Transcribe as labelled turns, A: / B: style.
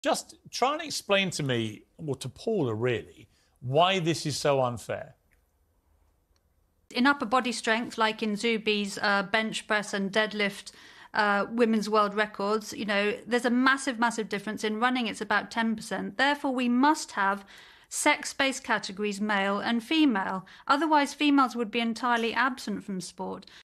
A: Just try and explain to me, or to Paula really, why this is so unfair.
B: In upper body strength, like in Zubi's bench press and deadlift women's world records, there's a massive, massive difference. In running, it's about 10%. Therefore, we must have sex-based categories, male and female. Otherwise, females would be entirely absent from sport.